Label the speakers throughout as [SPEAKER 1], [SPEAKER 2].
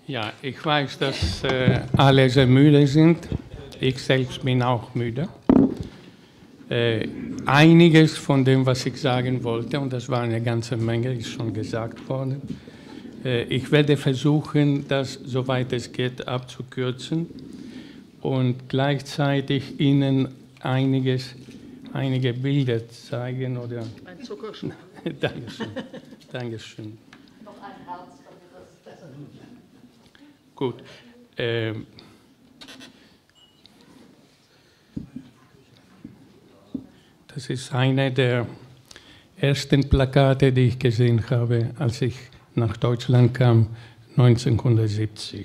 [SPEAKER 1] Ja, ich weiß, dass alle sehr müde sind. Ich selbst bin auch müde. Einiges von dem, was ich sagen wollte, und das war eine ganze Menge, ist schon gesagt worden. Ich werde versuchen, das, soweit es geht, abzukürzen und gleichzeitig Ihnen einige Bilder zeigen. Oder
[SPEAKER 2] Ein Zuckerschub.
[SPEAKER 1] Dankeschön. Dankeschön.
[SPEAKER 2] Noch ein Herz, damit das besser wird.
[SPEAKER 1] Gut. Das ist eine der ersten Plakate, die ich gesehen habe, als ich nach Deutschland kam, 1970.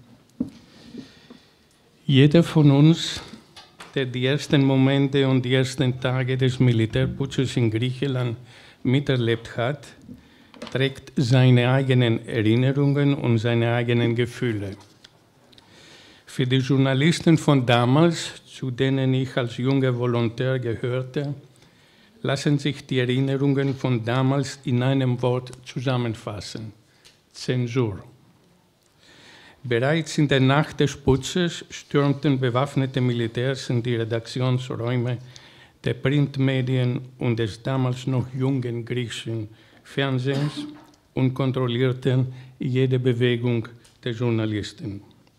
[SPEAKER 1] Jeder von uns, der die ersten Momente und die ersten Tage des Militärputsches in Griechenland miterlebt hat, trägt seine eigenen Erinnerungen und seine eigenen Gefühle. Für die Journalisten von damals, zu denen ich als junger Volontär gehörte, lassen sich die Erinnerungen von damals in einem Wort zusammenfassen: Zensur. Bereits in der Nacht des Putsches stürmten bewaffnete Militärs in die Redaktionsräume der Printmedien und des damals noch jungen griechischen Fernsehens und kontrollierten jede Bewegung der Journalisten.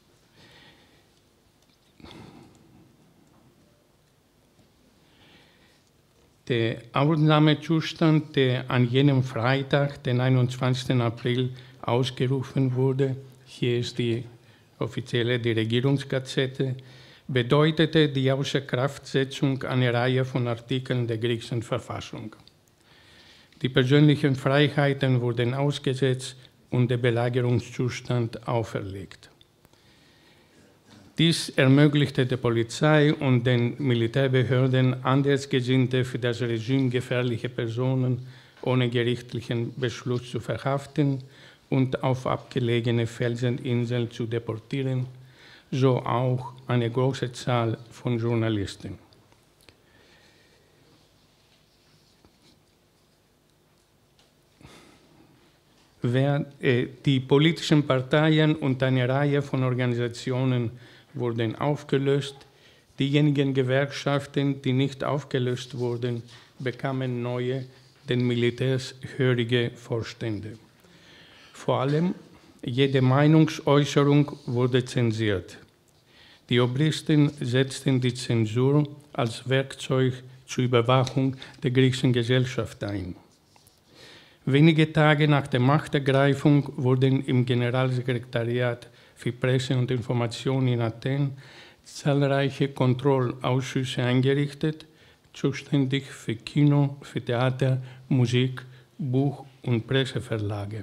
[SPEAKER 1] Der Ausnahmezustand, der an jenem Freitag, den 21. April, ausgerufen wurde, hier ist die Regierungsgazette, bedeutete die Außerkraftsetzung einer Reihe von Artikeln der griechischen Verfassung. Die persönlichen Freiheiten wurden ausgesetzt und der Belagerungszustand auferlegt. Dies ermöglichte der Polizei und den Militärbehörden, andersgesinnte, für das Regime gefährliche Personen ohne gerichtlichen Beschluss zu verhaften und auf abgelegene Felseninseln zu deportieren, so auch eine große Zahl von Journalisten. Die politischen Parteien und eine Reihe von Organisationen wurden aufgelöst. Diejenigen Gewerkschaften, die nicht aufgelöst wurden, bekamen neue, den Militärs gehörige Vorstände. Vor allem jede Meinungsäußerung wurde zensiert. Die Obristen setzten die Zensur als Werkzeug zur Überwachung der griechischen Gesellschaft ein. Wenige Tage nach der Machtergreifung wurden im Generalsekretariat für Presse und Information in Athen zahlreiche Kontrollausschüsse eingerichtet, zuständig für Kino, für Theater, Musik, Buch- und Presseverlage.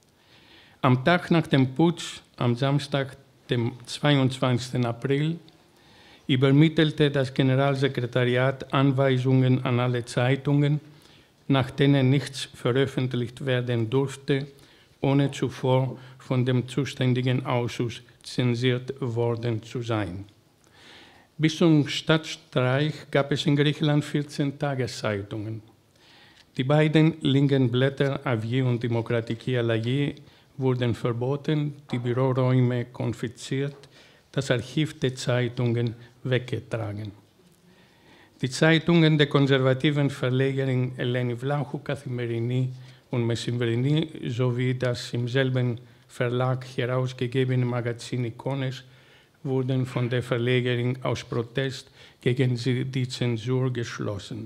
[SPEAKER 1] Am Tag nach dem Putsch, am Samstag, dem 22. April, übermittelte das Generalsekretariat Anweisungen an alle Zeitungen, nach denen nichts veröffentlicht werden durfte, ohne zuvor von dem zuständigen Ausschuss zensiert worden zu sein. Bis zum Staatsstreich gab es in Griechenland 14 Tageszeitungen. Die beiden linken Blätter Avyé und Demokratiki Allagή wurden verboten, die Büroräume konfisziert, das Archiv der Zeitungen weggetragen. Die Zeitungen der konservativen Verlegerin Eleni Vlachou, Kathimerini und Messημβρινή sowie das im selben Verlag herausgegebene Magazin Ikones wurden von der Verlegerin aus Protest gegen die Zensur geschlossen.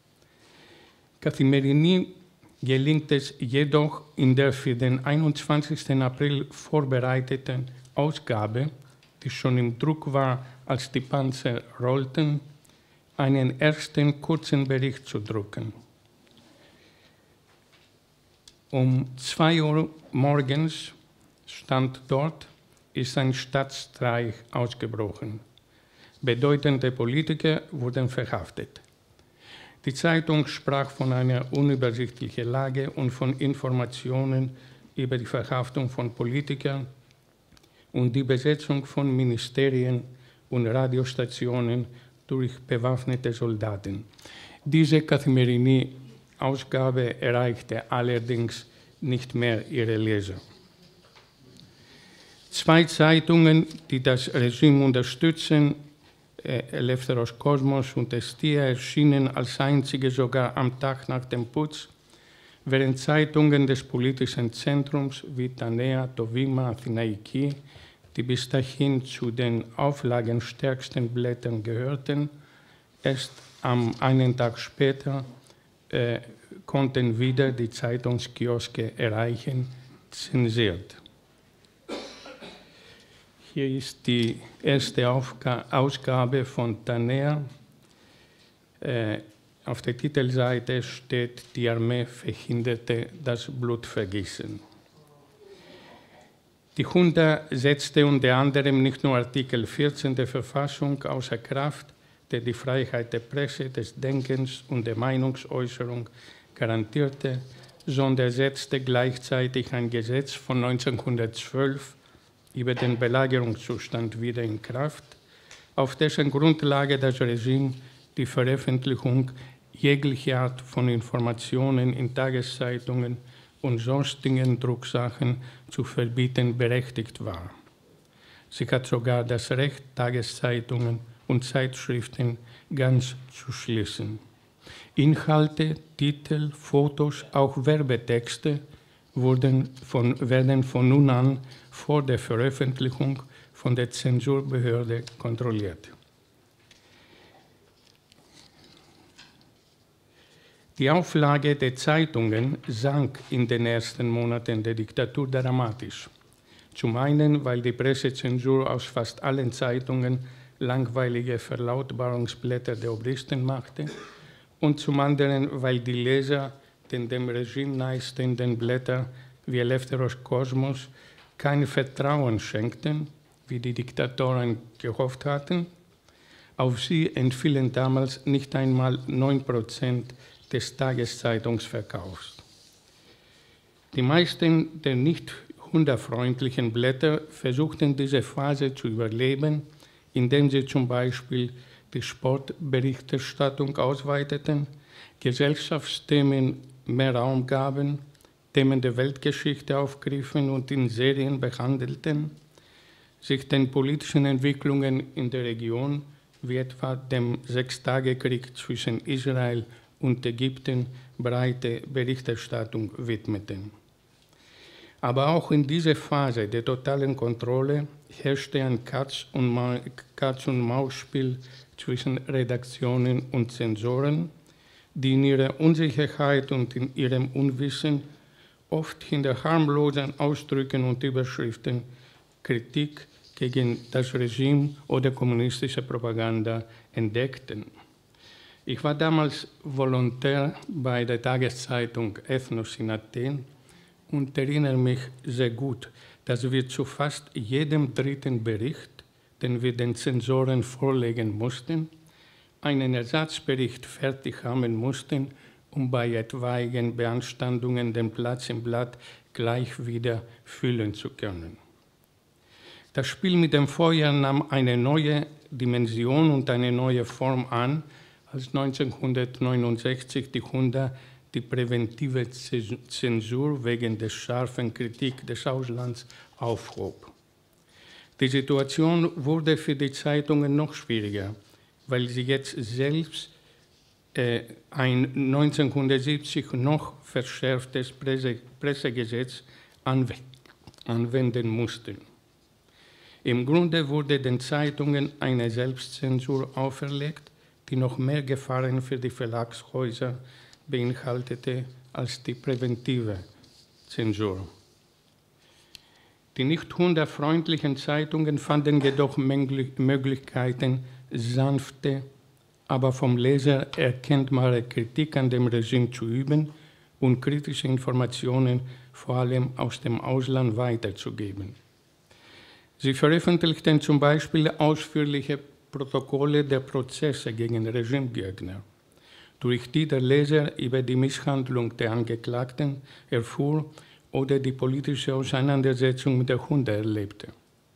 [SPEAKER 1] Kathimerini gelingt es jedoch, in der für den 21. April vorbereiteten Ausgabe, die schon im Druck war, als die Panzer rollten, einen ersten kurzen Bericht zu drucken. Um 2 Uhr morgens stand dort, ist ein Staatsstreich ausgebrochen. Bedeutende Politiker wurden verhaftet. Die Zeitung sprach von einer unübersichtlichen Lage und von Informationen über die Verhaftung von Politikern und die Besetzung von Ministerien und Radiostationen durch bewaffnete Soldaten. Diese Kathimerini-Ausgabe erreichte allerdings nicht mehr ihre Leser. 2 Zeitungen, die das Regime unterstützen, Eleftheros Kosmos und Estia, erschienen als einzige sogar am Tag nach dem Putsch, während Zeitungen des politischen Zentrums wie Ta Nea, το Βήμα, Αθηναϊκή, die bis dahin zu den auflagenstärksten Blättern gehörten, erst einen Tag später konnten wieder die Zeitungskioske erreichen, zensiert. Hier ist die erste Ausgabe von Ta Nea. Auf der Titelseite steht, die Armee verhinderte das Blutvergießen. Die Junta setzte unter anderem nicht nur Artikel 14 der Verfassung außer Kraft, der die Freiheit der Presse, des Denkens und der Meinungsäußerung garantierte, sondern setzte gleichzeitig ein Gesetz von 1912 über den Belagerungszustand wieder in Kraft, auf dessen Grundlage das Regime die Veröffentlichung jeglicher Art von Informationen in Tageszeitungen und sonstigen Drucksachen zu verbieten berechtigt war. Sie hat sogar das Recht, Tageszeitungen und Zeitschriften ganz zu schließen. Inhalte, Titel, Fotos, auch Werbetexte werden von nun an vor der Veröffentlichung von der Zensurbehörde kontrolliert. Die Auflage der Zeitungen sank in den ersten Monaten der Diktatur dramatisch. Zum einen, weil die Pressezensur aus fast allen Zeitungen langweilige Verlautbarungsblätter der Obristen machte und zum anderen, weil die Leser den dem Regime nahestehenden Blätter wie Eleftheros Kosmos kein Vertrauen schenkten, wie die Diktatoren gehofft hatten. Auf sie entfielen damals nicht einmal 9% des Tageszeitungsverkaufs. Die meisten der nicht hundertfreundlichen Blätter versuchten diese Phase zu überleben, indem sie zum Beispiel die Sportberichterstattung ausweiteten, Gesellschaftsthemen mehr Raum gaben, Themen der Weltgeschichte aufgriffen und in Serien behandelten, sich den politischen Entwicklungen in der Region, wie etwa dem Sechstagekrieg zwischen Israel und Ägypten, breite Berichterstattung widmeten. Aber auch in dieser Phase der totalen Kontrolle herrschte ein Katz-und-Maus-Spiel zwischen Redaktionen und Zensoren, die in ihrer Unsicherheit und in ihrem Unwissen oft hinter harmlosen Ausdrücken und Überschriften Kritik gegen das Regime oder kommunistische Propaganda entdeckten. Ich war damals Volontär bei der Tageszeitung Ethnos in Athen und erinnere mich sehr gut, dass wir zu fast jedem dritten Bericht, den wir den Zensoren vorlegen mussten, einen Ersatzbericht fertig haben mussten, um bei etwaigen Beanstandungen den Platz im Blatt gleich wieder füllen zu können. Das Spiel mit dem Feuer nahm eine neue Dimension und eine neue Form an, als 1969 die Junta die präventive Zensur wegen der scharfen Kritik des Auslands aufhob. Die Situation wurde für die Zeitungen noch schwieriger, weil sie jetzt selbst ein 1970 noch verschärftes Pressegesetz anwenden mussten. Im Grunde wurde den Zeitungen eine Selbstzensur auferlegt, die noch mehr Gefahren für die Verlagshäuser beinhaltete als die präventive Zensur. Die nicht hundertfreundlichen Zeitungen fanden jedoch Möglichkeiten, sanfte, aber vom Leser erkennbare Kritik an dem Regime zu üben und kritische Informationen vor allem aus dem Ausland weiterzugeben. Sie veröffentlichten zum Beispiel ausführliche Protokolle der Prozesse gegen Regimegegner, durch die der Leser über die Misshandlung der Angeklagten erfuhr oder die politische Auseinandersetzung mit der Junta erlebte.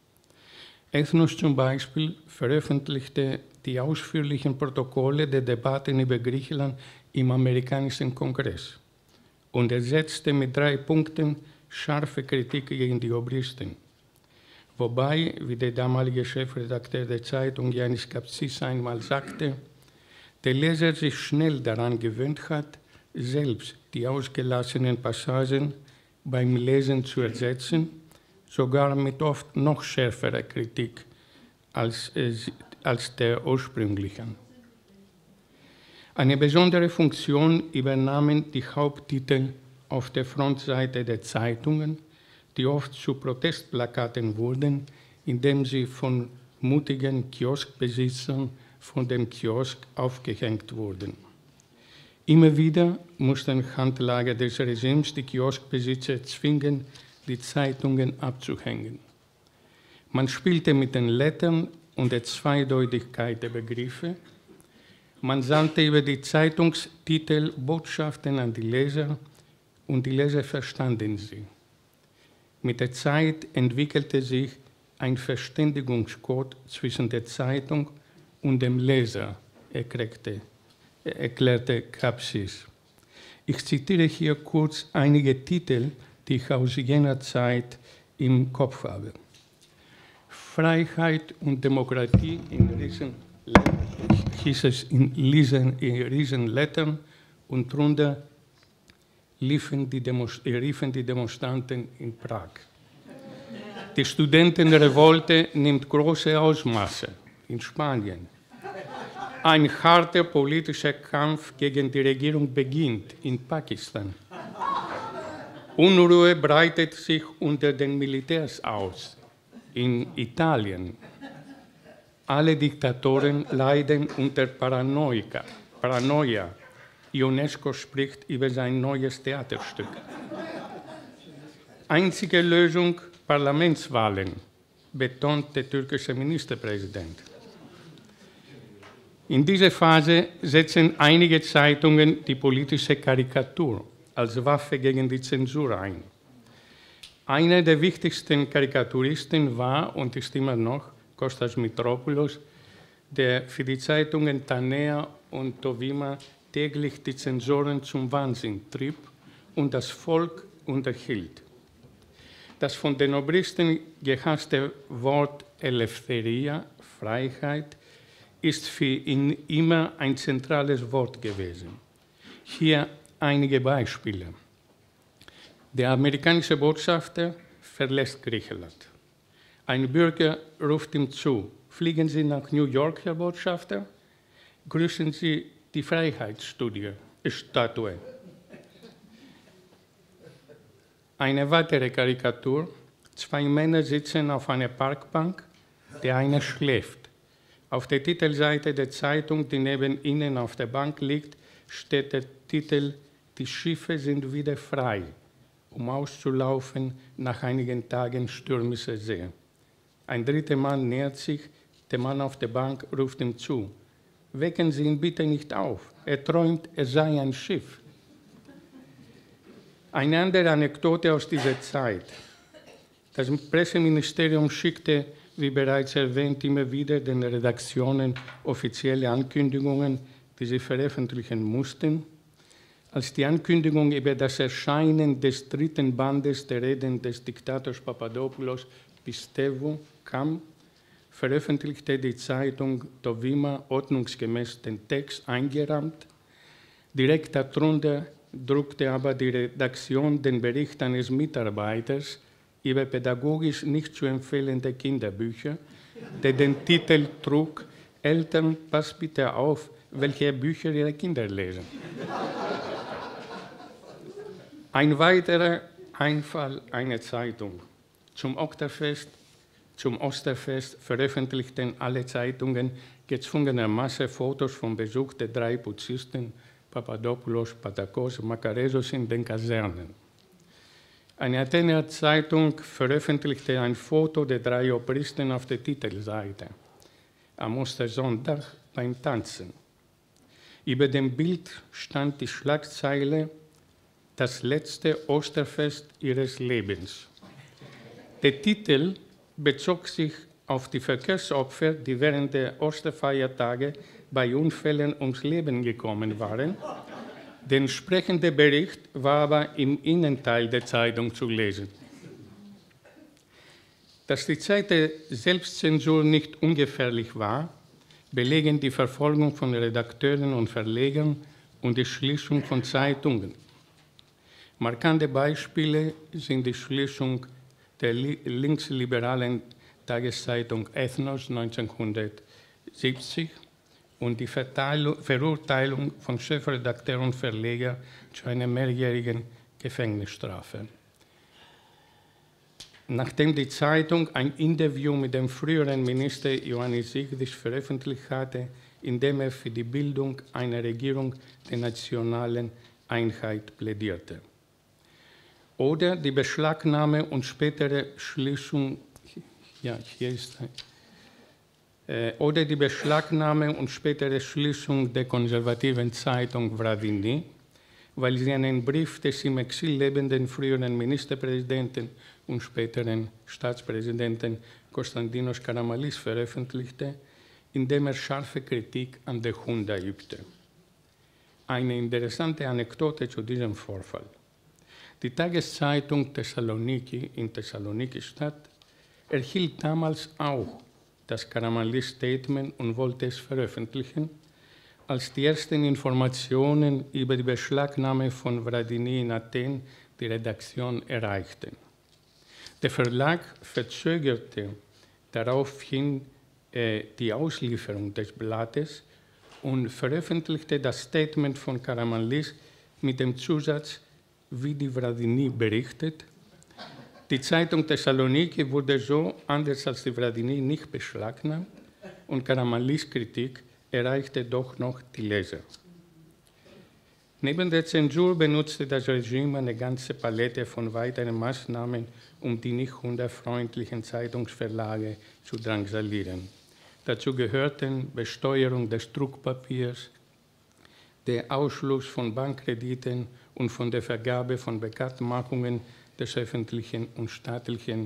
[SPEAKER 1] Ethnos zum Beispiel veröffentlichte die ausführlichen Protokolle der Debatten über Griechenland im amerikanischen Kongress und ersetzte mit 3 Punkten scharfe Kritik gegen die Obristen, Wobei, wie der damalige Chefredakteur der Zeitung Janis Kapsis einmal sagte, der Leser sich schnell daran gewöhnt hat, selbst die ausgelassenen Passagen beim Lesen zu ersetzen, sogar mit oft noch schärferer Kritik als der ursprünglichen. Eine besondere Funktion übernahmen die Haupttitel auf der Frontseite der Zeitungen, die oft zu Protestplakaten wurden, indem sie von mutigen Kioskbesitzern von dem Kiosk aufgehängt wurden. Immer wieder mussten Handlanger des Regimes die Kioskbesitzer zwingen, die Zeitungen abzuhängen. Man spielte mit den Lettern und der Zweideutigkeit der Begriffe. Man sandte über die Zeitungstitel Botschaften an die Leser und die Leser verstanden sie. Mit der Zeit entwickelte sich ein Verständigungscode zwischen der Zeitung und dem Leser, erklärte Kapsis. Ich zitiere hier kurz einige Titel, die ich aus jener Zeit im Kopf habe. Freiheit und Demokratie hieß es in Riesenlettern und drunter riefen die Demonstranten in Prag. Die Studentenrevolte nimmt große Ausmaße in Spanien. Ein harter politischer Kampf gegen die Regierung beginnt in Pakistan. Unruhe breitet sich unter den Militärs aus in Italien. Alle Diktatoren leiden unter Paranoia. UNESCO spricht über sein neues Theaterstück. Einzige Lösung: Parlamentswahlen, betont der türkische Ministerpräsident. In dieser Phase setzen einige Zeitungen die politische Karikatur als Waffe gegen die Zensur ein. Einer der wichtigsten Karikaturisten war und ist immer noch Kostas Mitropoulos, der für die Zeitungen Tanea und Tovima täglich die Zensoren zum Wahnsinn trieb und das Volk unterhielt. Das von den Obristen gehasste Wort Eleftheria, Freiheit, ist für ihn immer ein zentrales Wort gewesen. Hier einige Beispiele. Der amerikanische Botschafter verlässt Griechenland. Ein Bürger ruft ihm zu: Fliegen Sie nach New York, Herr Botschafter? Grüßen Sie die Freiheitsstatue. Eine weitere Karikatur: Zwei Männer sitzen auf einer Parkbank, der eine schläft. Auf der Titelseite der Zeitung, die neben ihnen auf der Bank liegt, steht der Titel: Die Schiffe sind wieder frei, um auszulaufen nach einigen Tagen stürmischer See. Ein dritter Mann nähert sich, der Mann auf der Bank ruft ihm zu: Wecken Sie ihn bitte nicht auf, er träumt, er sei ein Schiff. Eine andere Anekdote aus dieser Zeit. Das Presseministerium schickte, wie bereits erwähnt, immer wieder den Redaktionen offizielle Ankündigungen, die sie veröffentlichen mussten. Als die Ankündigung über das Erscheinen des dritten Bandes der Reden des Diktators Papadopoulos Πιστεύω kam, veröffentlichte die Zeitung Tovima ordnungsgemäß den Text eingerahmt. Direkt darunter druckte aber die Redaktion den Bericht eines Mitarbeiters über pädagogisch nicht zu empfehlende Kinderbücher, der den Titel trug: Eltern, passt bitte auf, welche Bücher ihre Kinder lesen. Ein weiterer Einfall einer Zeitung. Zum Osterfest veröffentlichten alle Zeitungen gezwungenermaßen Fotos vom Besuch der drei Putschisten Papadopoulos, Patakos, Makaresos in den Kasernen. Eine Athener Zeitung veröffentlichte ein Foto der drei Obristen auf der Titelseite am Ostersonntag beim Tanzen. Über dem Bild stand die Schlagzeile: Das letzte Osterfest ihres Lebens. Der Titel bezog sich auf die Verkehrsopfer, die während der Osterfeiertage bei Unfällen ums Leben gekommen waren. Der entsprechende Bericht war aber im Innenteil der Zeitung zu lesen. Dass die Zeit der Selbstzensur nicht ungefährlich war, belegen die Verfolgung von Redakteuren und Verlegern und die Schließung von Zeitungen. Markante Beispiele sind die Schließung der linksliberalen Tageszeitung Ethnos 1970 und die Verurteilung von Chefredakteur und Verleger zu einer mehrjährigen Gefängnisstrafe. Nachdem die Zeitung ein Interview mit dem früheren Minister Ioannis Sigdis veröffentlicht hatte, in dem er für die Bildung einer Regierung der nationalen Einheit plädierte. Oder die Beschlagnahme und spätere Schließung, oder die Beschlagnahme und spätere Schließung der konservativen Zeitung Vradini, weil sie einen Brief des im Exil lebenden früheren Ministerpräsidenten und späteren Staatspräsidenten Konstantinos Karamanlis veröffentlichte, in dem er scharfe Kritik an der Junta übte. Eine interessante Anekdote zu diesem Vorfall. Die Tageszeitung Thessaloniki in Thessaloniki-Stadt erhielt damals auch das Karamanlis-Statement und wollte es veröffentlichen, als die ersten Informationen über die Beschlagnahme von Vradini in Athen die Redaktion erreichten. Der Verlag verzögerte daraufhin die Auslieferung des Blattes und veröffentlichte das Statement von Karamanlis mit dem Zusatz, wie die Vradini berichtet. Die Zeitung Thessaloniki wurde so, anders als die Vradini, nicht beschlagnahmt und Karamanlis Kritik erreichte doch noch die Leser. Neben der Zensur benutzte das Regime eine ganze Palette von weiteren Maßnahmen, um die nicht hundertfreundlichen Zeitungsverlage zu drangsalieren. Dazu gehörten Besteuerung des Druckpapiers, der Ausschluss von Bankkrediten und von der Vergabe von Bekanntmachungen der öffentlichen und staatlichen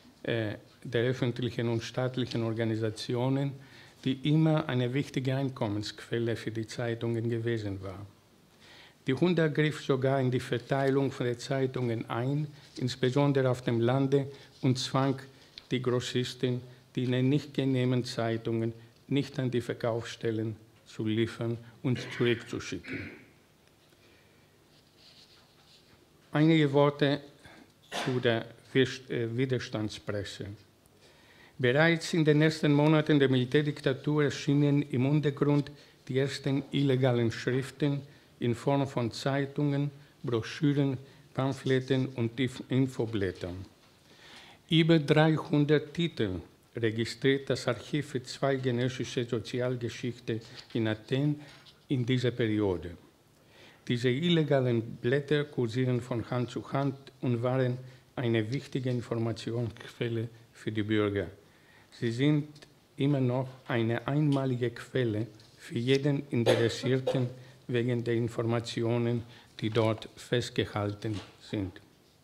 [SPEAKER 1] Organisationen, die immer eine wichtige Einkommensquelle für die Zeitungen gewesen war. Die Junta griff sogar in die Verteilung der Zeitungen ein, insbesondere auf dem Lande, und zwang die Grossisten, die ihnen nicht genehmen Zeitungen nicht an die Verkaufsstellen zu liefern und zurückzuschicken. Einige Worte zu der Widerstandspresse. Bereits in den ersten Monaten der Militärdiktatur erschienen im Untergrund die ersten illegalen Schriften in Form von Zeitungen, Broschüren, Pamphleten und Infoblättern. Über 300 Titel registriert das Archiv für zeitgenössische Sozialgeschichte in Athen in dieser Periode. Diese illegalen Blätter kursieren von Hand zu Hand und waren eine wichtige Informationsquelle für die Bürger. Sie sind immer noch eine einmalige Quelle für jeden Interessierten wegen der Informationen, die dort festgehalten sind.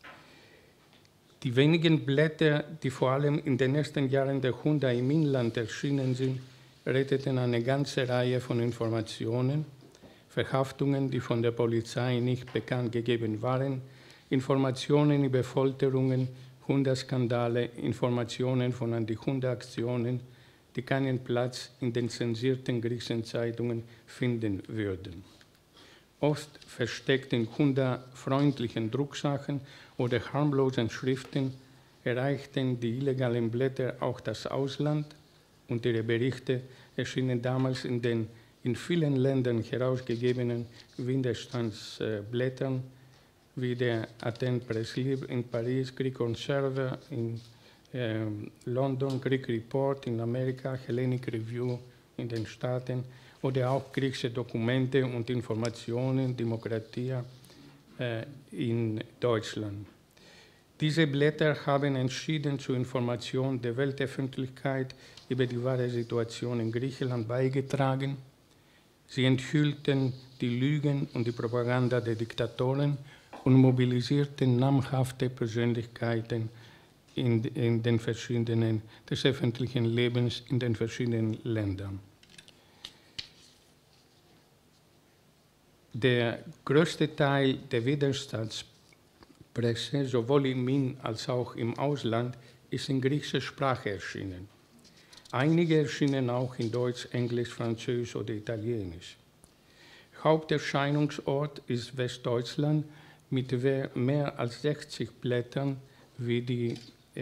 [SPEAKER 1] Die wenigen Blätter, die vor allem in den ersten Jahren der Junta im Inland erschienen sind, retteten eine ganze Reihe von Informationen, Verhaftungen, die von der Polizei nicht bekannt gegeben waren, Informationen über Folterungen, Junta-Skandale, Informationen von Anti-Junta-Aktionen, die keinen Platz in den zensierten griechischen Zeitungen finden würden. Oft versteckt in Junta-freundlichen Drucksachen oder harmlosen Schriften erreichten die illegalen Blätter auch das Ausland und ihre Berichte erschienen damals in den in vielen Ländern herausgegebenen Widerstandsblättern wie der Athen Press Libre in Paris, Greek Observer in London, Greek Report in Amerika, Hellenic Review in den Staaten oder auch griechische Dokumente und Informationen, Demokratie in Deutschland. Diese Blätter haben entschieden zur Information der Weltöffentlichkeit über die wahre Situation in Griechenland beigetragen. Sie enthüllten die Lügen und die Propaganda der Diktatoren und mobilisierten namhafte Persönlichkeiten des öffentlichen Lebens in den verschiedenen Ländern. Der größte Teil der Widerstandspresse, sowohl im In- als auch im Ausland, ist in griechischer Sprache erschienen. Einige erschienen auch in Deutsch, Englisch, Französisch oder Italienisch. Haupterscheinungsort ist Westdeutschland mit mehr als 60 Blättern, wie die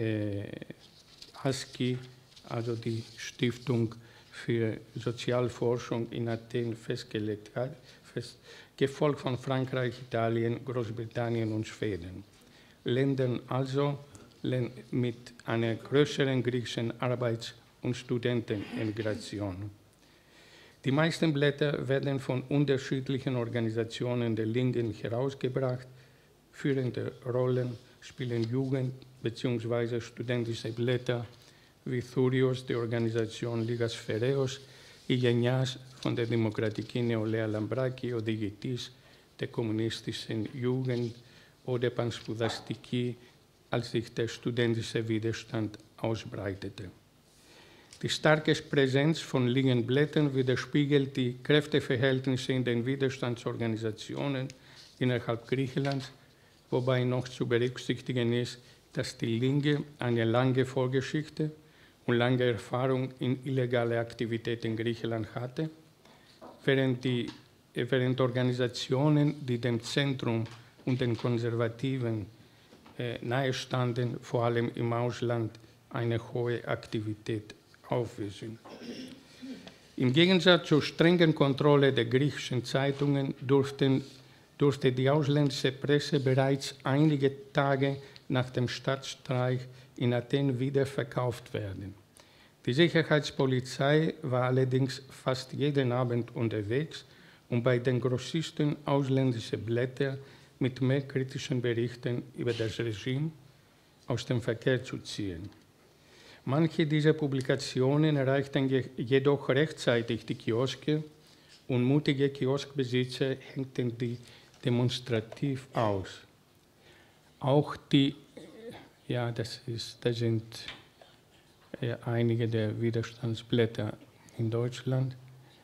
[SPEAKER 1] ASCI, also die Stiftung für Sozialforschung in Athen, festgelegt hat, gefolgt von Frankreich, Italien, Großbritannien und Schweden. Ländern also mit einer größeren griechischen Arbeits- und Studentenemigration. Die meisten Blätter werden von unterschiedlichen Organisationen der Linken herausgebracht. Führende Rollen spielen Jugend- bzw. studentische Blätter wie Thurios, die Organisation Ligas Phereos, η Γενιάς von der Demokratiki Νεολαία Λαμπράκη, οδηγητής der kommunistischen Jugend oder Panspουδαστική, als sich der studentische Widerstand ausbreitete. Die starke Präsenz von linken Blättern widerspiegelt die Kräfteverhältnisse in den Widerstandsorganisationen innerhalb Griechenlands, wobei noch zu berücksichtigen ist, dass die Linke eine lange Vorgeschichte und lange Erfahrung in illegale Aktivitäten in Griechenland hatte, während Organisationen, die dem Zentrum und den Konservativen nahestanden, vor allem im Ausland eine hohe Aktivität aufwiesen. Im Gegensatz zur strengen Kontrolle der griechischen Zeitungen durfte die ausländische Presse bereits einige Tage nach dem Staatsstreich in Athen wiederverkauft werden. Die Sicherheitspolizei war allerdings fast jeden Abend unterwegs, um bei den Grossisten ausländische Blätter mit mehr kritischen Berichten über das Regime aus dem Verkehr zu ziehen. Manche dieser Publikationen erreichten jedoch rechtzeitig die Kioske und mutige Kioskbesitzer hängten die demonstrativ aus. Auch die, ja, das sind einige der Widerstandsblätter in Deutschland.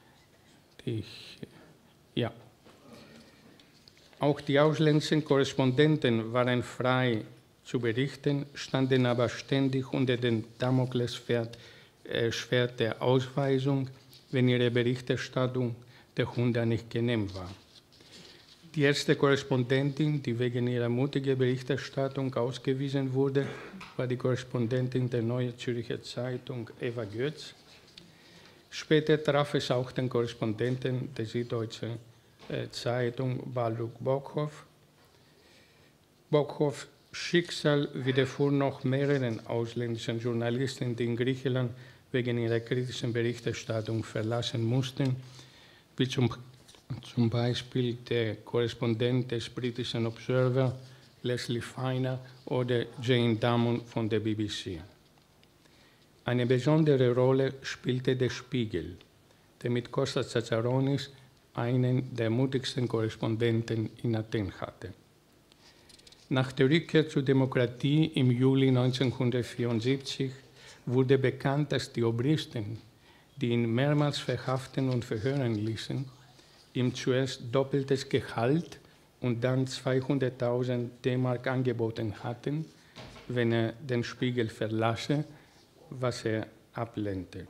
[SPEAKER 1] Auch die ausländischen Korrespondenten waren frei zu berichten, standen aber ständig unter dem Damoklesschwert der Ausweisung, wenn ihre Berichterstattung der Junta nicht genehm war. Die erste Korrespondentin, die wegen ihrer mutigen Berichterstattung ausgewiesen wurde, war die Korrespondentin der Neuen Zürcher Zeitung Eva Götz. Später traf es auch den Korrespondenten der Süddeutschen Zeitung Baluk Bockhoff. Bockhoffs Schicksal widerfuhr noch mehreren ausländischen Journalisten, die in Griechenland wegen ihrer kritischen Berichterstattung verlassen mussten, wie zum Beispiel der Korrespondent des britischen Observer Leslie Feiner oder Jane Damon von der BBC. Eine besondere Rolle spielte der Spiegel, der mit Kostas Tsatsaranis einen der mutigsten Korrespondenten in Athen hatte. Nach der Rückkehr zur Demokratie im Juli 1974 wurde bekannt, dass die Obristen, die ihn mehrmals verhaften und verhören ließen, ihm zuerst doppeltes Gehalt und dann 200.000 D-Mark angeboten hatten, wenn er den Spiegel verlasse, was er ablehnte.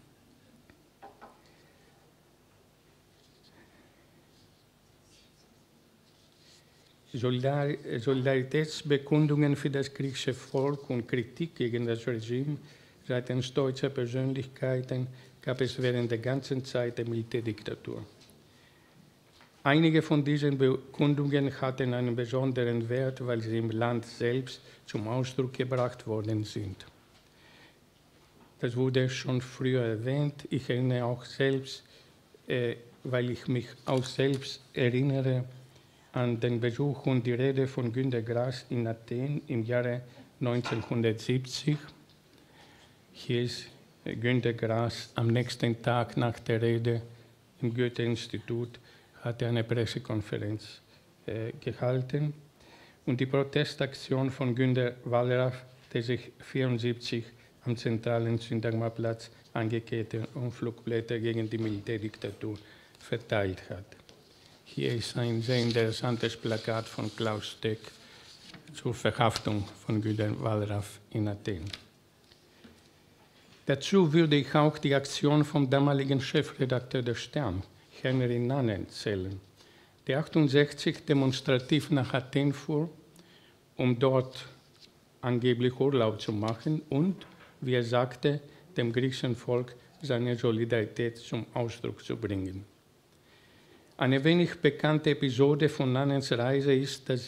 [SPEAKER 1] Solidaritätsbekundungen für das griechische Volk und Kritik gegen das Regime seitens deutscher Persönlichkeiten gab es während der ganzen Zeit der Militärdiktatur. Einige von diesen Bekundungen hatten einen besonderen Wert, weil sie im Land selbst zum Ausdruck gebracht worden sind. Das wurde schon früher erwähnt. Ich erinnere auch selbst, weil ich mich auch selbst erinnere, an den Besuch und die Rede von Günter Grass in Athen im Jahre 1970. Hier ist Günter Grass am nächsten Tag nach der Rede im Goethe-Institut, hat er eine Pressekonferenz gehalten. Und die Protestaktion von Günter Wallraff, der sich 1974 am zentralen Syntagmaplatz Angekette und Flugblätter gegen die Militärdiktatur verteilt hat. Hier ist ein sehr interessantes Plakat von Klaus Steck zur Verhaftung von Günter Wallraff in Athen. Dazu würde ich auch die Aktion vom damaligen Chefredakteur der Stern, Henry Nannen, zählen, der 1968 demonstrativ nach Athen fuhr, um dort angeblich Urlaub zu machen und, wie er sagte, dem griechischen Volk seine Solidarität zum Ausdruck zu bringen. Eine wenig bekannte Episode von Nannens Reise ist, dass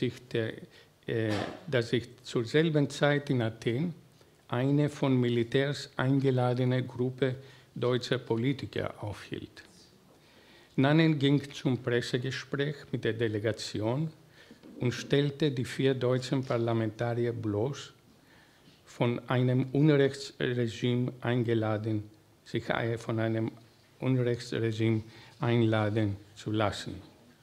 [SPEAKER 1] sich zur selben Zeit in Athen eine von Militärs eingeladene Gruppe deutscher Politiker aufhielt. Nannen ging zum Pressegespräch mit der Delegation und stellte die 4 deutschen Parlamentarier bloß, von einem Unrechtsregime einladen zu lassen.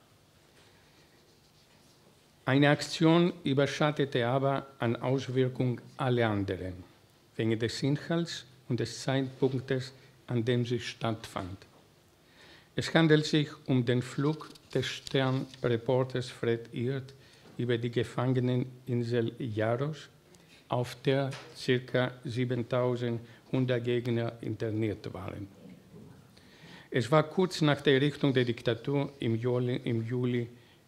[SPEAKER 1] Eine Aktion überschattete aber an Auswirkung alle anderen, wegen des Inhalts und des Zeitpunktes, an dem sie stattfand. Es handelt sich um den Flug des Stern-Reporters Fred Irth über die Gefangeneninsel Jaros, auf der ca. 7100 Gegner interniert waren. Es war kurz nach der Errichtung der Diktatur im Juli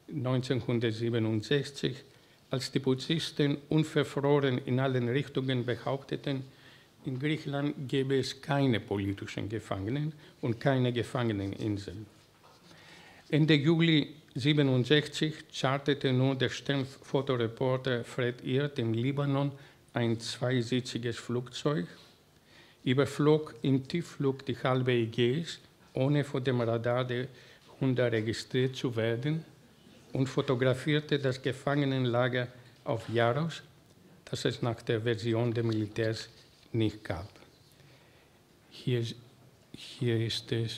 [SPEAKER 1] 1967, als die Putschisten unverfroren in allen Richtungen behaupteten, in Griechenland gäbe es keine politischen Gefangenen und keine Gefangeneninsel. Ende Juli 1967 charterte nun der Stern-Fotoreporter Fred Irth im Libanon ein zweisitziges Flugzeug, überflog im Tiefflug die halbe Ägäis, ohne vor dem Radar der Hunde registriert zu werden, und fotografierte das Gefangenenlager auf Jaros, das es nach der Version der Militärs nicht gab. Hier ist es.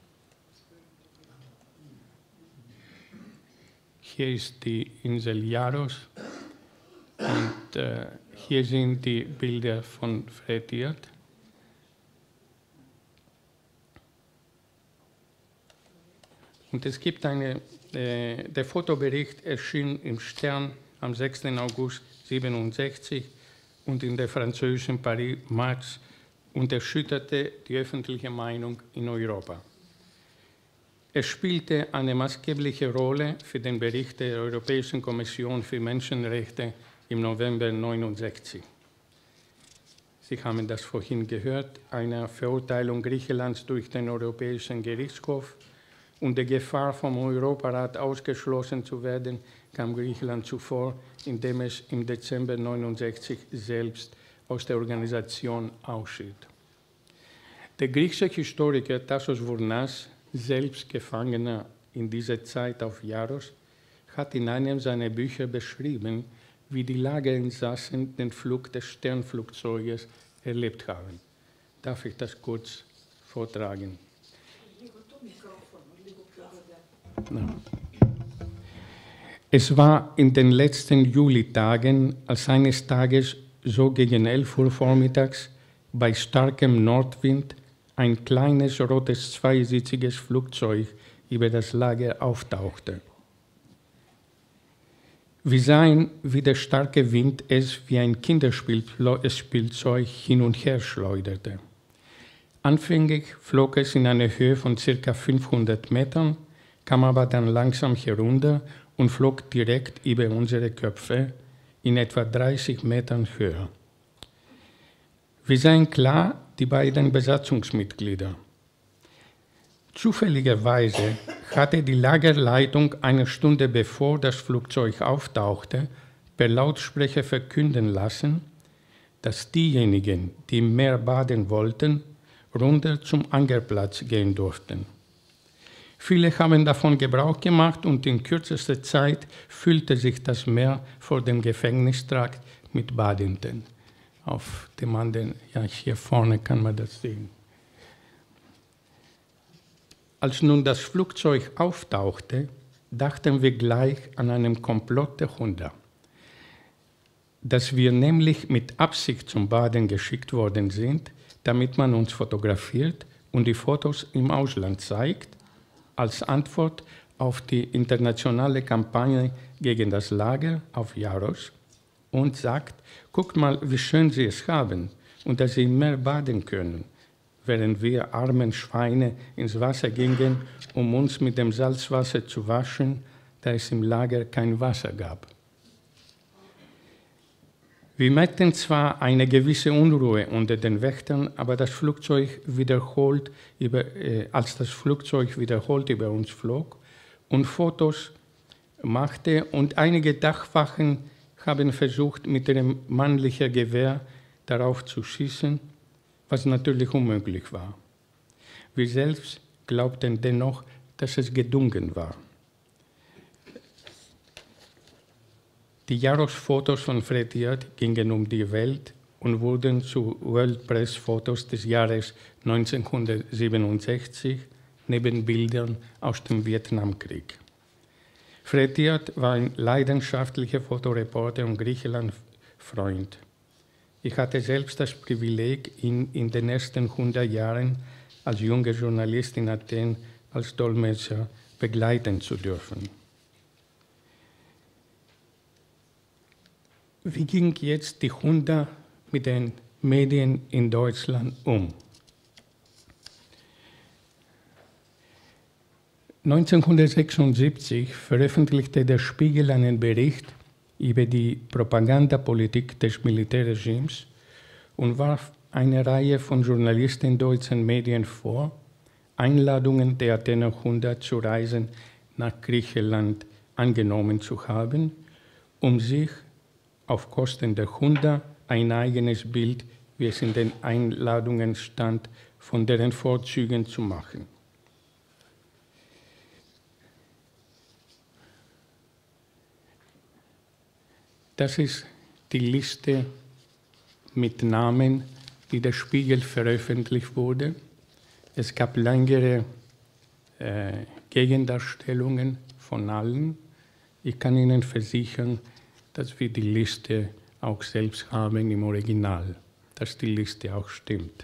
[SPEAKER 1] Hier ist die Insel Jaros und hier sind die Bilder von Fred Irth. Und es gibt der Fotobericht erschien im Stern am 6. August 1967 und in der französischen Paris Match und erschütterte die öffentliche Meinung in Europa. Es spielte eine maßgebliche Rolle für den Bericht der Europäischen Kommission für Menschenrechte im November 1969. Sie haben das vorhin gehört, einer Verurteilung Griechenlands durch den Europäischen Gerichtshof und der Gefahr, vom Europarat ausgeschlossen zu werden, kam Griechenland zuvor, indem es im Dezember 1969 selbst aus der Organisation ausschied. Der griechische Historiker Tassos Vournas, selbst Gefangener in dieser Zeit auf Jaros, hat in einem seiner Bücher beschrieben, wie die Lagerinsassen den Flug des Sternflugzeuges erlebt haben. Darf ich das kurz vortragen? Es war in den letzten Julitagen, als eines Tages so gegen 11 Uhr vormittags bei starkem Nordwind ein kleines rotes zweisitziges Flugzeug über das Lager auftauchte. Wir sahen, wie der starke Wind es wie ein Kinderspielzeug hin und her schleuderte. Anfänglich flog es in einer Höhe von ca. 500 Metern, kam aber dann langsam herunter und flog direkt über unsere Köpfe in etwa 30 Metern Höhe. Wir sahen klar die beiden Besatzungsmitglieder. Zufälligerweise hatte die Lagerleitung eine Stunde bevor das Flugzeug auftauchte, per Lautsprecher verkünden lassen, dass diejenigen, die im Meer baden wollten, runter zum Ankerplatz gehen durften. Viele haben davon Gebrauch gemacht und in kürzester Zeit füllte sich das Meer vor dem Gefängnistrakt mit Badenden. Auf dem anderen, ja, hier vorne kann man das sehen. Als nun das Flugzeug auftauchte, dachten wir gleich an einen Komplott der Hunde. Dass wir nämlich mit Absicht zum Baden geschickt worden sind, damit man uns fotografiert und die Fotos im Ausland zeigt, als Antwort auf die internationale Kampagne gegen das Lager auf Jaros und sagt, guckt mal, wie schön Sie es haben, und dass sie im Meer baden können, während wir armen Schweine ins Wasser gingen, um uns mit dem Salzwasser zu waschen, da es im Lager kein Wasser gab. Wir merkten zwar eine gewisse Unruhe unter den Wächtern, aber als das Flugzeug wiederholt über uns flog und Fotos machte und einige Dachwachen haben versucht, mit ihrem männlichen Gewehr darauf zu schießen, was natürlich unmöglich war. Wir selbst glaubten dennoch, dass es gedungen war. Die Jahresfotos von Fretiad gingen um die Welt und wurden zu World Press Fotos des Jahres 1967 neben Bildern aus dem Vietnamkrieg. Fretiad war ein leidenschaftlicher Fotoreporter und Griechenland-Freund. Ich hatte selbst das Privileg, ihn in den ersten 100 Jahren als junger Journalist in Athen als Dolmetscher begleiten zu dürfen. Wie ging jetzt die Junta mit den Medien in Deutschland um? 1976 veröffentlichte der Spiegel einen Bericht über die Propagandapolitik des Militärregimes und warf eine Reihe von Journalisten in deutschen Medien vor, Einladungen der Athener Junta zu Reisen nach Griechenland angenommen zu haben, um sich auf Kosten der Junta ein eigenes Bild, wie es in den Einladungen stand, von deren Vorzügen zu machen. Das ist die Liste mit Namen, die der Spiegel veröffentlicht wurde. Es gab längere Gegendarstellungen von allen. Ich kann Ihnen versichern, dass wir die Liste auch selbst haben im Original, dass die Liste auch stimmt.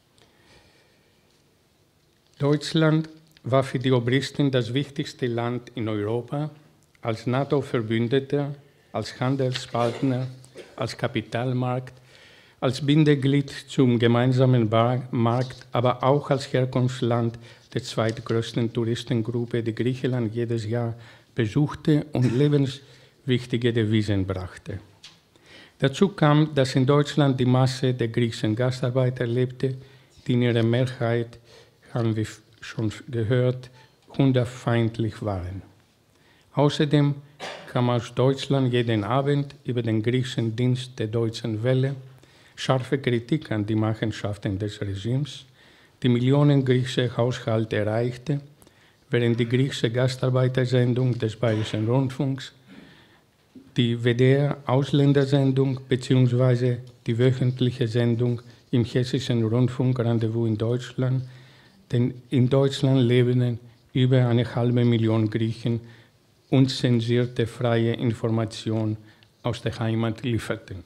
[SPEAKER 1] Deutschland war für die Obristen das wichtigste Land in Europa, als NATO-Verbündeter, als Handelspartner, als Kapitalmarkt, als Bindeglied zum gemeinsamen Markt, aber auch als Herkunftsland der zweitgrößten Touristengruppe, die Griechenland jedes Jahr besuchte und lebenswichtige Devisen brachte. Dazu kam, dass in Deutschland die Masse der griechischen Gastarbeiter lebte, die in ihrer Mehrheit, haben wir schon gehört, hundertfeindlich waren. Außerdem kam aus Deutschland jeden Abend über den griechischen Dienst der Deutschen Welle scharfe Kritik an die Machenschaften des Regimes, die Millionen griechische Haushalte erreichte, während die griechische Gastarbeitersendung des Bayerischen Rundfunks, die WDR-Ausländersendung bzw. die wöchentliche Sendung im Hessischen Rundfunk Rendezvous in Deutschland, denn in Deutschland lebenden über 500.000 Griechen unzensierte freie Information aus der Heimat lieferten.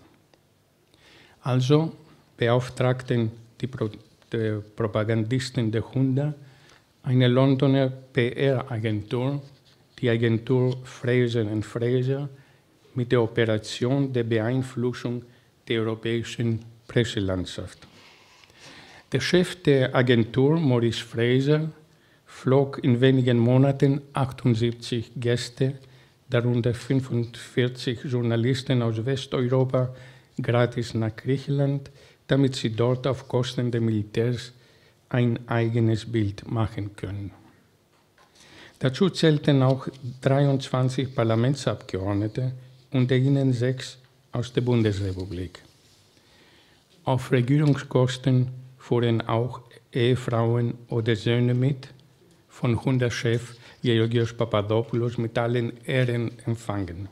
[SPEAKER 1] Also beauftragten die Propagandisten der Junta eine Londoner PR-Agentur, die Agentur Fraser & Fraser, mit der Operation der Beeinflussung der europäischen Presselandschaft. Der Chef der Agentur, Maurice Fraser, flog in wenigen Monaten 78 Gäste, darunter 45 Journalisten aus Westeuropa, gratis nach Griechenland, damit sie dort auf Kosten der Militärs ein eigenes Bild machen können. Dazu zählten auch 23 Parlamentsabgeordnete, unter ihnen 6 aus der Bundesrepublik. Auf Regierungskosten fuhren auch Ehefrauen oder Söhne mit, von Junta-Chef Georgios Papadopoulos mit allen Ehren empfangen.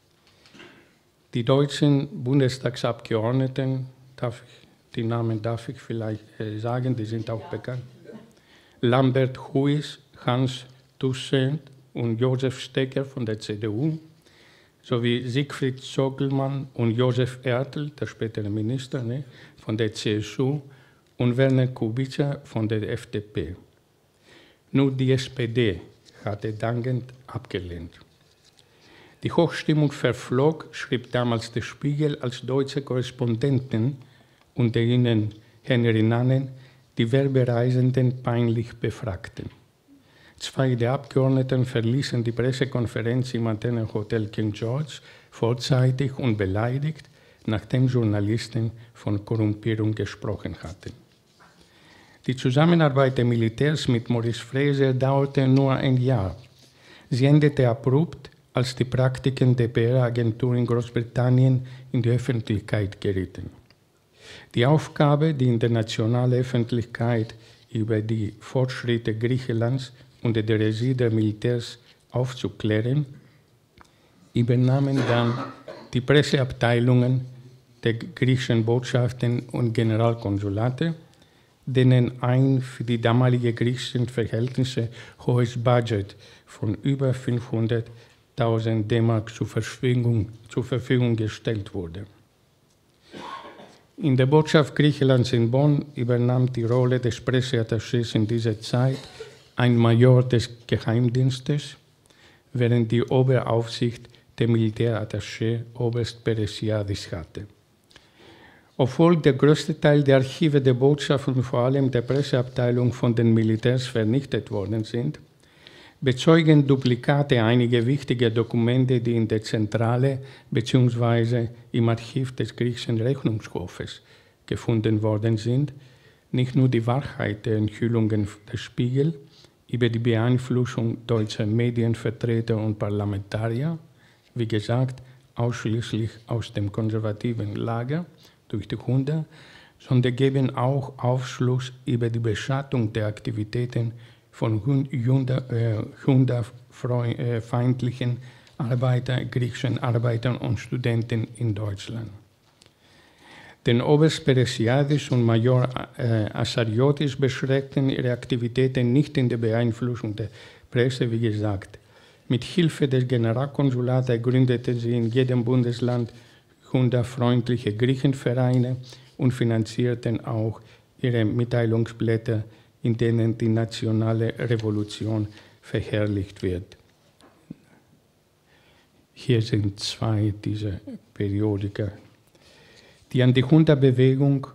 [SPEAKER 1] Die deutschen Bundestagsabgeordneten, die Namen darf ich vielleicht sagen, die sind auch bekannt. Lambert Huis, Hans Toussaint und Josef Stecker von der CDU, sowie Siegfried Zoglmann und Josef Ertl, der spätere Minister, von der CSU, und Werner Kubica von der FDP. Nur die SPD hatte dankend abgelehnt. Die Hochstimmung verflog, schrieb damals der Spiegel, als deutsche Korrespondenten unter ihnen Henry Nannen, die Werbereisenden peinlich befragten. 2 der Abgeordneten verließen die Pressekonferenz im Antennenhotel King George vorzeitig und beleidigt, nachdem Journalisten von Korrumpierung gesprochen hatten. Die Zusammenarbeit der Militärs mit Maurice Fraser dauerte nur ein Jahr. Sie endete abrupt, als die Praktiken der PR-Agentur in Großbritannien in die Öffentlichkeit gerieten. Die Aufgabe, die internationale Öffentlichkeit über die Fortschritte Griechenlands unter der Regie der Militärs aufzuklären, übernahmen dann die Presseabteilungen der griechischen Botschaften und Generalkonsulate, denen ein für die damalige griechischen Verhältnisse hohes Budget von über 500.000 D-Mark zur Verfügung gestellt wurde. In der Botschaft Griechenlands in Bonn übernahm die Rolle des Presseattachés in dieser Zeit ein Major des Geheimdienstes, während die Oberaufsicht der Militärattaché Oberst Peresiadis hatte. Obwohl der größte Teil der Archive der Botschaft und vor allem der Presseabteilung von den Militärs vernichtet worden sind, bezeugen Duplikate einiger wichtiger Dokumente, die in der Zentrale bzw. im Archiv des griechischen Rechnungshofes gefunden worden sind, nicht nur die Wahrheit der Enthüllungen des Spiegel über die Beeinflussung deutscher Medienvertreter und Parlamentarier, wie gesagt, ausschließlich aus dem konservativen Lager durch die Junta, sondern geben auch Aufschluss über die Beschattung der Aktivitäten von Junta-feindlichen griechischen Arbeitern und Studenten in Deutschland. Denn Oberst Peresiadis und Major Assariotis beschränkten ihre Aktivitäten nicht in der Beeinflussung der Presse, wie gesagt. Mit Hilfe des Generalkonsulats gründeten sie in jedem Bundesland junta-freundliche Griechenvereine und finanzierten auch ihre Mitteilungsblätter, in denen die nationale Revolution verherrlicht wird. Hier sind 2 dieser Periodika. Die Anti-Junta-Bewegung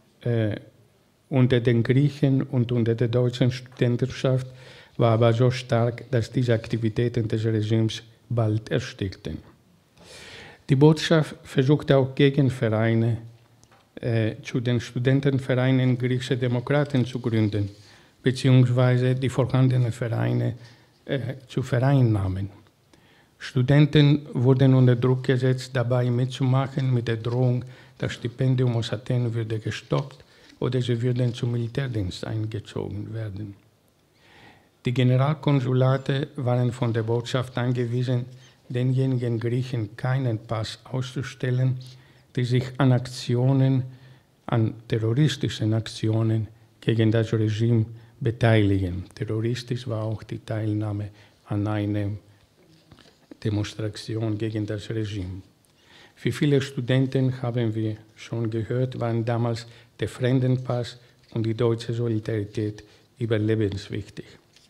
[SPEAKER 1] unter den Griechen und unter der deutschen Studentenschaft war aber so stark, dass diese Aktivitäten des Regimes bald erstickten. Die Botschaft versuchte auch Gegenvereine zu den Studentenvereinen griechischer Demokraten zu gründen, beziehungsweise die vorhandenen Vereine zu vereinnahmen. Studenten wurden unter Druck gesetzt, dabei mitzumachen, mit der Drohung, das Stipendium aus Athen würde gestoppt oder sie würden zum Militärdienst eingezogen werden. Die Generalkonsulate waren von der Botschaft angewiesen, denjenigen Griechen keinen Pass auszustellen, die sich an terroristischen Aktionen gegen das Regime beteiligen. Terroristisch war auch die Teilnahme an einer Demonstration gegen das Regime. Für viele Studenten, haben wir schon gehört, waren damals der Fremdenpass und die deutsche Solidarität überlebenswichtig.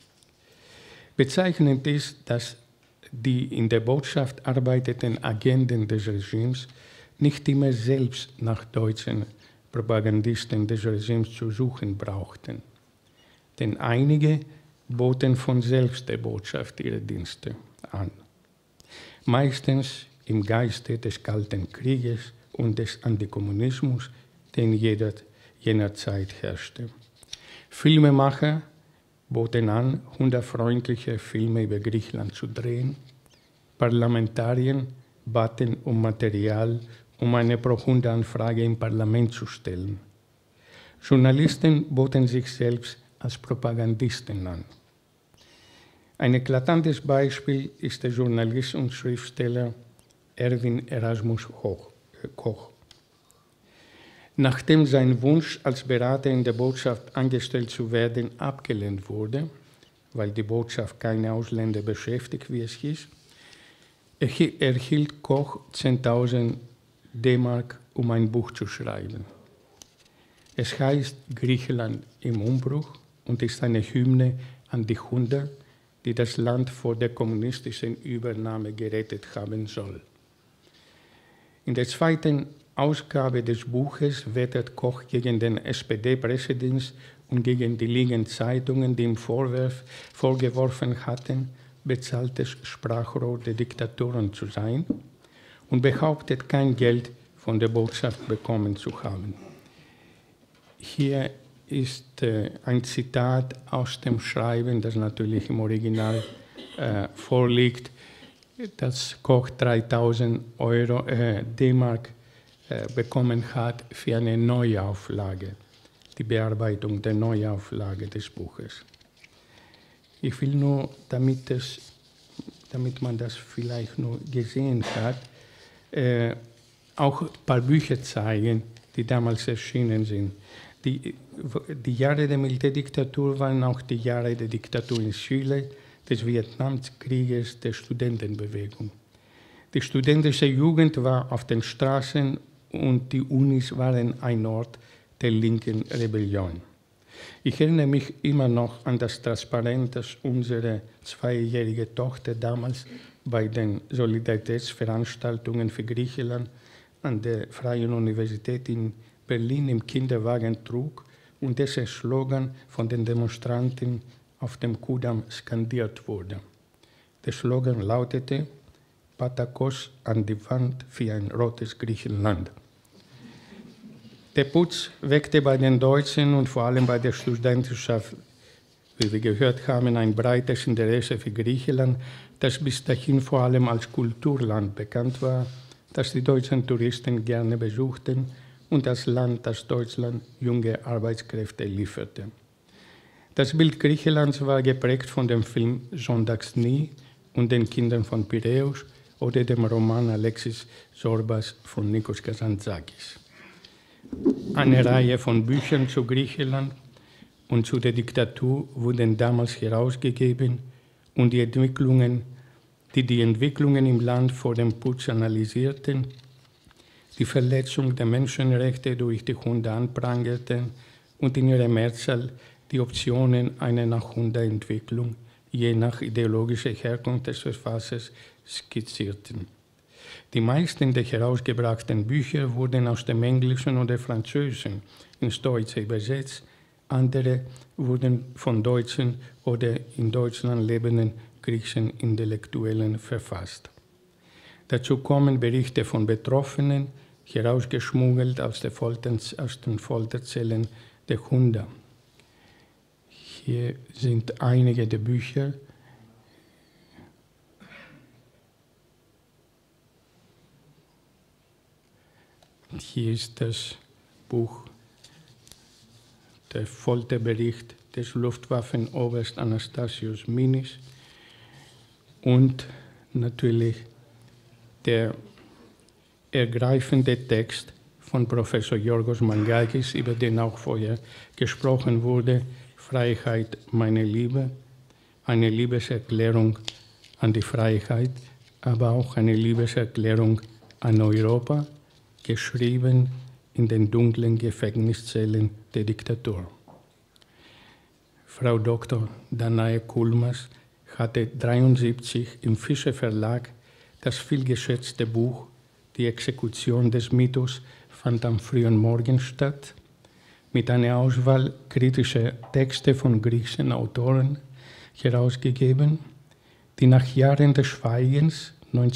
[SPEAKER 1] Bezeichnend ist, dass die in der Botschaft arbeitenden Agenten des Regimes nicht immer selbst nach deutschen Propagandisten des Regimes zu suchen brauchten. Denn einige boten von selbst der Botschaft ihre Dienste an. Meistens im Geiste des Kalten Krieges und des Antikommunismus, der in jener Zeit herrschte. Filmemacher boten an, junta-freundliche Filme über Griechenland zu drehen. Parlamentarier baten um Material, um eine Pro-Junta-Anfrage im Parlament zu stellen. Journalisten boten sich selbst als Propagandisten an. Ein eklatantes Beispiel ist der Journalist und Schriftsteller Erwin Erasmus Koch. Nachdem sein Wunsch, als Berater in der Botschaft angestellt zu werden, abgelehnt wurde, weil die Botschaft keine Ausländer beschäftigt, wie es hieß, erhielt Koch 10.000 D-Mark, um ein Buch zu schreiben. Es heißt Griechenland im Umbruch und ist eine Hymne an die Junta, die das Land vor der kommunistischen Übernahme gerettet haben soll. In der zweiten Ausgabe des Buches wettet Koch gegen den SPD-Pressedienst und gegen die liegenden Zeitungen, die ihm vorgeworfen hatten, bezahltes Sprachrohr der Diktaturen zu sein, und behauptet, kein Geld von der Botschaft bekommen zu haben. Hier ist ein Zitat aus dem Schreiben, das natürlich im Original vorliegt, dass Koch 3.000 D-Mark bekommen hat für eine Neuauflage, die Bearbeitung der Neuauflage des Buches. Ich will nur, damit man das vielleicht nur gesehen hat, auch ein paar Bücher zeigen, die damals erschienen sind. Die Jahre der Militärdiktatur waren auch die Jahre der Diktatur in Chile, des Vietnamkrieges, der Studentenbewegung. Die studentische Jugend war auf den Straßen und die Unis waren ein Ort der linken Rebellion. Ich erinnere mich immer noch an das Transparent, das unsere 2-jährige Tochter damals bei den Solidaritätsveranstaltungen für Griechenland an der Freien Universität in Berlin im Kinderwagen trug und dessen Slogan von den Demonstranten auf dem Kudamm skandiert wurde. Der Slogan lautete: Patakos an die Wand für ein rotes Griechenland. Der Putsch weckte bei den Deutschen und vor allem bei der Studentenschaft, wie wir gehört haben, ein breites Interesse für Griechenland, das bis dahin vor allem als Kulturland bekannt war, das die deutschen Touristen gerne besuchten und das Land, das Deutschland junge Arbeitskräfte lieferte. Das Bild Griechenlands war geprägt von dem Film Sonntags nie und den Kindern von Piräus oder dem Roman Alexis Sorbas von Nikos Kazantzakis. Eine Reihe von Büchern zu Griechenland und zu der Diktatur wurden damals herausgegeben und die Entwicklungen im Land vor dem Putsch analysierten, die Verletzung der Menschenrechte durch die Junta anprangerten und in ihrer Mehrzahl die Optionen einer Nach-Junta-Entwicklung je nach ideologischer Herkunft des Verfassers skizzierten. Die meisten der herausgebrachten Bücher wurden aus dem Englischen oder Französischen ins Deutsche übersetzt, andere wurden von deutschen oder in Deutschland lebenden griechischen Intellektuellen verfasst. Dazu kommen Berichte von Betroffenen, herausgeschmuggelt aus den Folterzellen der Junta. Hier sind einige der Bücher. Hier ist das Buch, der Folterbericht des Luftwaffenoberst Anastasios Minis und natürlich der ergreifende Text von Professor Yorgos Mangakis, über den auch vorher gesprochen wurde, Freiheit, meine Liebe, eine Liebeserklärung an die Freiheit, aber auch eine Liebeserklärung an Europa, geschrieben in den dunklen Gefängniszellen der Diktatur. Frau Dr. Danae Kulmas hatte 1973 im Fischer Verlag das vielgeschätzte Buch Die Exekution des Mythos fand am frühen Morgen statt, mit einer Auswahl kritischer Texte von griechischen Autoren herausgegeben, die nach Jahren des Schweigens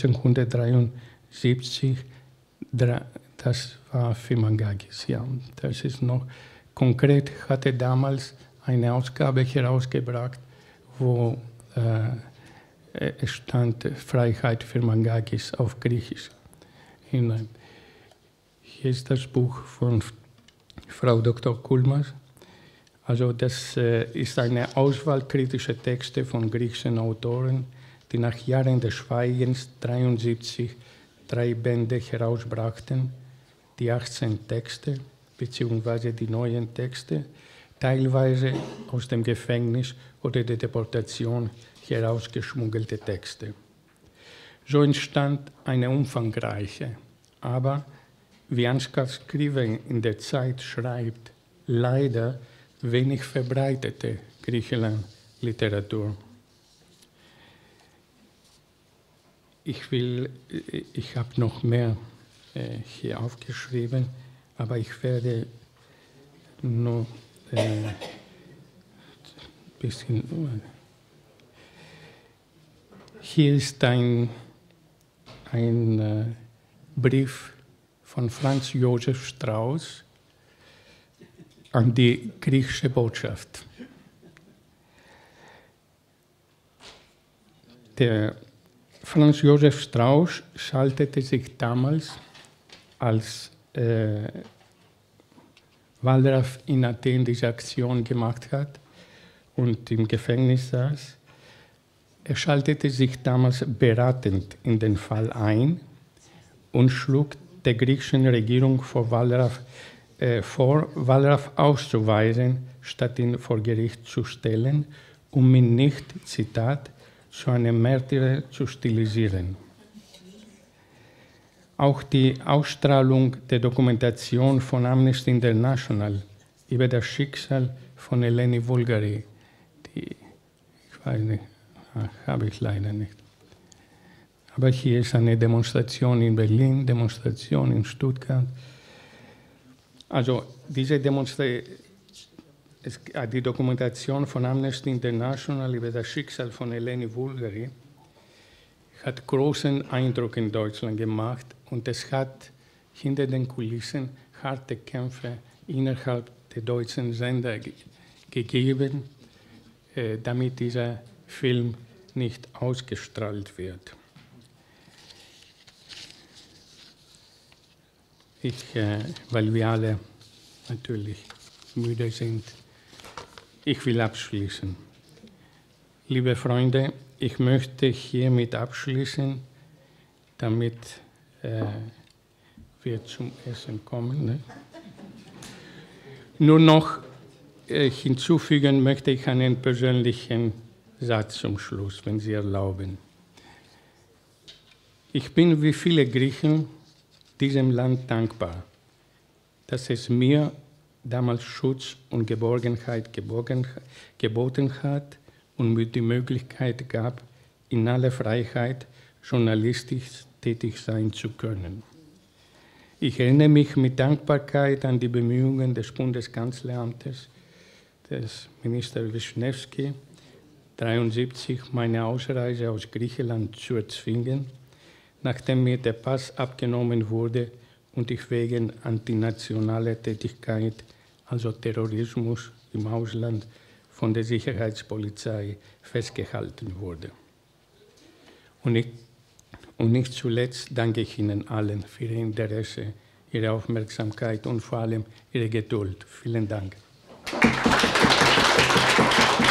[SPEAKER 1] 1973, das war für Mangakis, ja, das ist noch konkret, hatte damals eine Ausgabe herausgebracht, wo es stand Freiheit für Mangakis auf Griechisch hinein. Hier ist das Buch von Frau Dr. Kulmas. Also das ist eine Auswahl kritischer Texte von griechischen Autoren, die nach Jahren des Schweigens 1973 3 Bände herausbrachten, die 18 Texte bzw. die neuen Texte, teilweise aus dem Gefängnis oder der Deportation herausgeschmuggelte Texte. So entstand eine umfangreiche, aber wie Ansgar Scriven in der Zeit schreibt, leider wenig verbreitete Griechenland-Literatur. Ich habe noch mehr hier aufgeschrieben, aber ich werde nur ein bisschen. Hier ist ein Brief von Franz Josef Strauß an die griechische Botschaft. Der Franz Josef Strauß schaltete sich damals, als Wallraff in Athen diese Aktion gemacht hat und im Gefängnis saß, er schaltete sich damals beratend in den Fall ein und schlug der griechischen Regierung vor, Wallraff auszuweisen, statt ihn vor Gericht zu stellen, um ihn nicht, Zitat, zu einem Märtyrer zu stilisieren. Auch die Ausstrahlung der Dokumentation von Amnesty International über das Schicksal von Eleni Vouliagou, ich weiß nicht, habe ich leider nicht. Aber hier ist eine Demonstration in Berlin, Demonstration in Stuttgart. Also diese die Dokumentation von Amnesty International über das Schicksal von Eleni Vouliagou hat großen Eindruck in Deutschland gemacht und es hat hinter den Kulissen harte Kämpfe innerhalb der deutschen Sender gegeben, damit dieser Film nicht ausgestrahlt wird. Weil wir alle natürlich müde sind, ich will abschließen. Liebe Freunde, ich möchte hiermit abschließen, damit wir zum Essen kommen. Ne? Nur noch hinzufügen möchte ich einen persönlichen Satz zum Schluss, wenn Sie erlauben. Ich bin wie viele Griechen diesem Land dankbar, dass es mir damals Schutz und Geborgenheit geboten hat und mir die Möglichkeit gab, in aller Freiheit journalistisch tätig sein zu können. Ich erinnere mich mit Dankbarkeit an die Bemühungen des Bundeskanzleramtes, des Ministers Wischnewski, 1973 meine Ausreise aus Griechenland zu erzwingen, nachdem mir der Pass abgenommen wurde und ich wegen antinationaler Tätigkeit, also Terrorismus im Ausland, von der Sicherheitspolizei festgehalten wurde. Und nicht zuletzt danke ich Ihnen allen für Ihr Interesse, Ihre Aufmerksamkeit und vor allem Ihre Geduld. Vielen Dank.